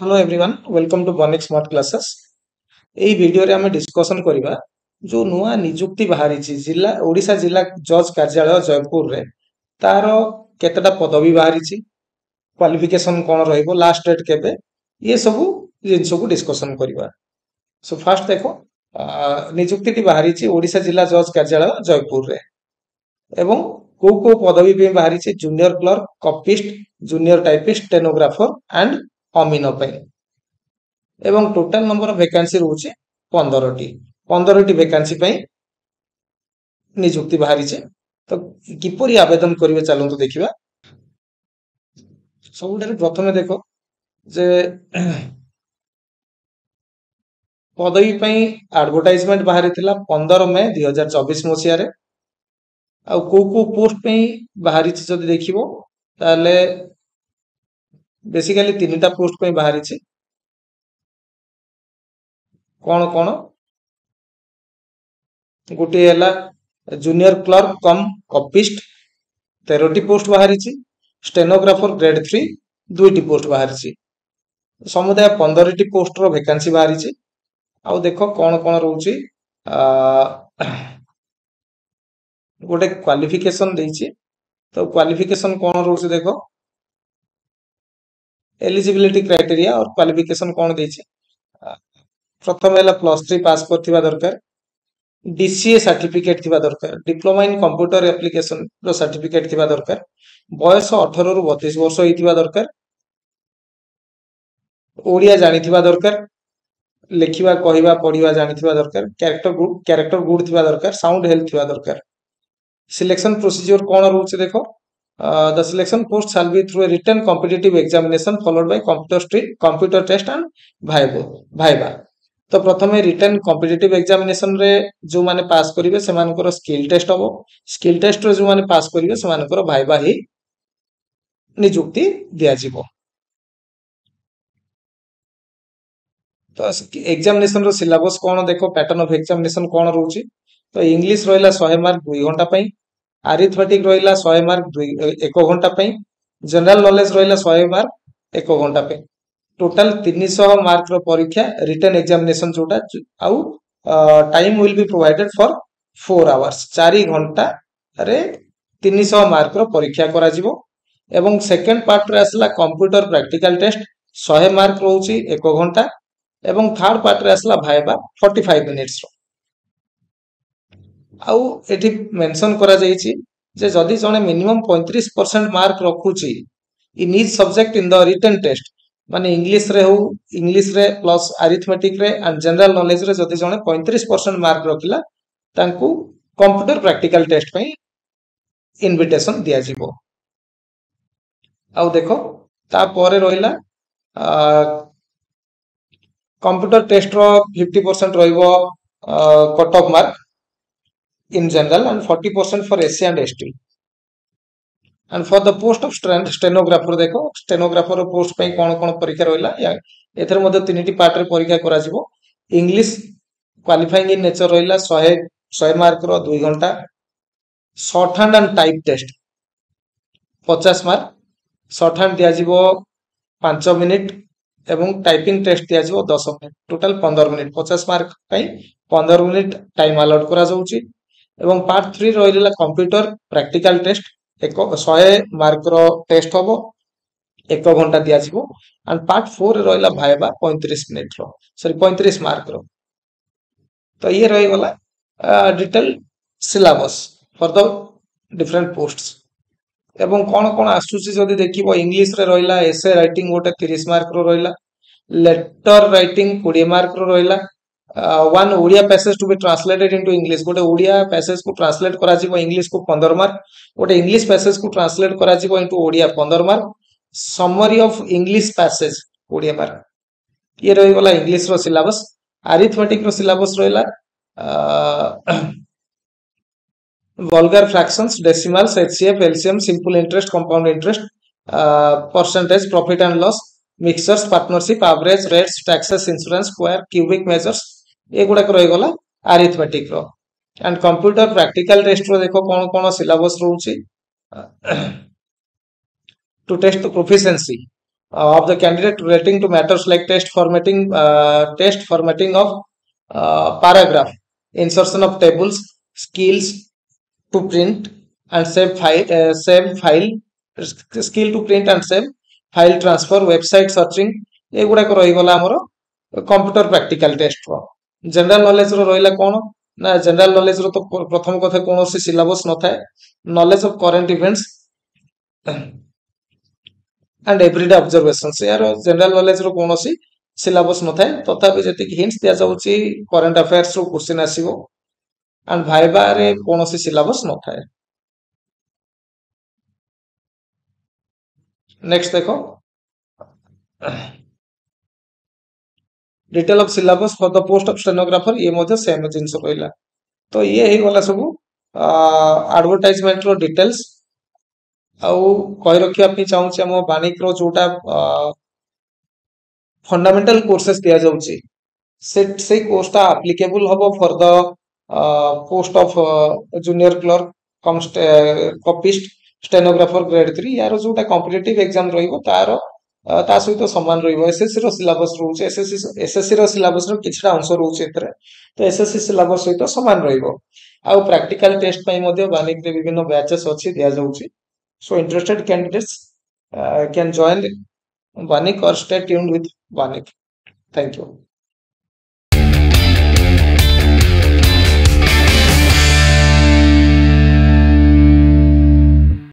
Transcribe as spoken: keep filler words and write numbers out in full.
Hello everyone welcome to Banik smart classes. एई वीडियो रे हमें डिस्कशन करिबा जो नुआ नियुक्ति बाहरी छि जिला ओडिशा जिला जज कार्यालय जयपुर रे तार केतेटा पदवी बाहरी छि क्वालिफिकेशन कोन रहइबो लास्ट डेट केबे ये सब जिंस को डिस्कशन करिबा। सो फर्स्ट देखो नियुक्ति टी बाहरी छि ओडिशा जिला जज कार्यालय जयपुर रे एवं को को पदवी पे बाहरी छि junior clerk copyist junior typist stenographer and अमीनो पे एवं टोटल नंबर ऑफ वैकेंसी रहउछि पंद्रह टी पंद्रह टी वैकेंसी पे नियुक्ति बाहरी छे। तो किपरि आवेदन करिवे चलु तो देखिबा। सबुठारे प्रथमे देखो जे पदवी पे एडवर्टाइजमेंट बाहरी थिला पंद्रह मई दो हज़ार चौबीस मसिया रे आ को को पोस्ट पे बाहरी छि जदि देखिबो ताले बेसिकली तीनटा पोस्ट पे बाहरी छि कोन कोन गोटे हला जूनियर क्लर्क कम कॉपिस्ट तेरह टी पोस्ट बाहरी छि स्टेनोग्राफर ग्रेड तीन दो टी पोस्ट बाहरी छि समुदाय पंद्रह टी पोस्ट रो वैकेंसी बाहरी छि। आ देखो कोन कोन रहउछि गोटे क्वालिफिकेशन देछि तो क्वालिफिकेशन कोन रहउछि देखो एलिजिबिलिटी क्राइटेरिया और क्वालिफिकेशन कोन देछि प्रथम हला प्लस थ्री पास करथिबा दरकार डीसीए सर्टिफिकेट थिबा दरकार डिप्लोमा इन कंप्यूटर एप्लीकेशन रो सर्टिफिकेट थिबा दरकार बयस अठारह रु बत्तीस वर्ष होइथिबा दरकार ओडिया जानिथिबा दरकार लिखिबा कहिबा पढिबा जानिथिबा दरकार कैरेक्टर गुड कैरेक्टर गुड थिबा दरकार साउंड हेल्थ थिबा दरकार। सिलेक्शन प्रोसीजर कोन रहउछि देखो the selection post shall be through a written competitive examination followed by computer computer test and viva viva. तो प्रथमे रिटन कॉम्पिटिटिव एग्जामिनेशन रे जो माने पास करिवे से मानकर स्किल टेस्ट हबो स्किल टेस्ट रे जो माने पास करिवे से मानकर भाइबा ही नियुक्ति दिया जिवो। तो एग्जामिनेशन रो सिलेबस कोन देखो पैटर्न ऑफ एग्जामिनेशन कोन रहउछि तो इंग्लिश रहिला सौ मार्क दो घंटा पई अरिथमेटिक रहिला सौ मार्क एक घंटा पई जनरल नॉलेज रहिला सौ मार्क एक घंटा पई टोटल तीन सौ मार्क रो परीक्षा रिटन एग्जामिनेशन जोटा आउ time will be provided for four hours चार घंटा रे तीन सौ मार्क रो परीक्षा करा जिवो एवं सेकंड पार्ट रे असला कंप्यूटर प्रैक्टिकल टेस्ट सौ मार्क रहउछि एक घंटा एवं थर्ड पार्ट रे असला भाइबा पैंतालीस मिनिट्स रो आउ एठी मेंशन करा जाईछि जे जदि जने मिनिमम पैंतीस परसेंट मार्क रखुछि in each subject in the written test माने इंग्लिश रे हो इंग्लिश रे प्लस अरिथमेटिक रे एंड जनरल नॉलेज रे जदि जने पैंतीस परसेंट मार्क रखिला तांकू कंप्यूटर प्रैक्टिकल टेस्ट पई इनविटेशन दिया जिवो। आउ देखो ता परे रहिला कंप्यूटर टेस्ट रो पचास परसेंट रहिबो cut off mark in general and forty percent for S C and S T and for the post of stenographer देखो stenographer post पे कौन कौन परीक्षा रहिला या एथर मध्ये तीनटी पार्ट रे परीक्षा करा जिवो इंग्लिश क्वालिफाइंग इन नेचर रहिला सौ सौ मार्क रो दो घंटा shorthand and type test पचास मार्क शॉर्ट हैंड दिया जिवो पाँच मिनिट एवं टाइपिंग टेस्ट दिया जिवो दस मिनिट टोटल पंद्रह मिनिट पचास मार्क पई पंद्रह मिनिट टाइम अलॉट करा जाउची एवं पार्ट थ्री रहिला कंप्यूटर प्रैक्टिकल टेस्ट एक सौ मार्क रो टेस्ट हबो एक घंटा दिया जिवो एंड पार्ट फोर रहिला भाइबा पैंतीस मिनिट रो सॉरी पैंतीस मार्क रो। तो ये रहि गला detail syllabus for the different posts एवं कोन कोन आसुची जदि देखिबो इंग्लिश रे रहिला एसे राइटिंग गोटे तीस मार्क रो रहिला लेटर राइटिंग बीस मार्क रो रहिला one Odia passage to be translated into English गोटे ओडिया पैसेज को ट्रांसलेट करा जिवो इंग्लिश को पंद्रह मार्क गोटे इंग्लिश पैसेज को ट्रांसलेट करा जिवो इनटू ओडिया पंद्रह mark summary of English passage Odia mark ये रहि गला इंग्लिश रो सिलेबस। अरिथमेटिक रो सिलेबस रहिला vulgar fractions decimals HCF LCM simple interest compound interest percentage profit and loss mixtures partnership average rates taxes insurance square cubic measures ये गुडा रही गला अरिथमेटिक रो एंड कंप्यूटर प्रैक्टिकल टेस्ट रो देखो कोन कोन सिलेबस रहउची to test the proficiency uh, of the candidate relating to matters like text formatting, uh, text formatting of uh, paragraph, insertion of tables, skills to print and save file, uh, save file, skill to print and save file transfer, website searching, ଏଗୁଡାକ ରହିଗଲା ଆମର computer practical test ର। General knowledge ର ରହିଲା କଣ ନା general knowledge ର ତ ପ୍ରଥମ କଥା କୌଣସି ସିଲାବସ ନଥାଏ। Knowledge of current events and everyday observations यार जनरल नॉलेज रो कोनोसी सिलेबस नथाय तथापि जति हिंट्स दिया जाउची करंट अफेयर्स रो क्वेश्चन आसीबो एंड भाइबा रे कोनोसी सिलेबस नथाय। नेक्स्ट देखो detail of syllabus for the post of stenographer ये मध्ये सेम जिंस रहला। तो ये ही गला सब एडवर्टाइजमेंट रो डिटेल्स आउ कहि रखिया पई चाहूची हम बानिक रो जोटा फंडामेंटल कोर्सेस दिया जाउची से से कोर्सटा एप्लीकेबल हबो for the post of junior clerk cum copyist stenographer grade three यार जोटा कॉम्पिटिटिव एग्जाम रहिबो तार ता सहित समान रहिबो। एसएससी रो सिलेबस रहउचे एसएससी एसएससी रो सिलेबस रो किछटा अंश रहउचे एतरे तो एसएससी सिलेबस सहित समान रहिबो। आ प्रैक्टिकल टेस्ट पई मध्ये बानिक रे विभिन्न बैचेस अछि दिया जाउची। So interested candidates can join Vanik or stay tuned with Vanik. Thank you.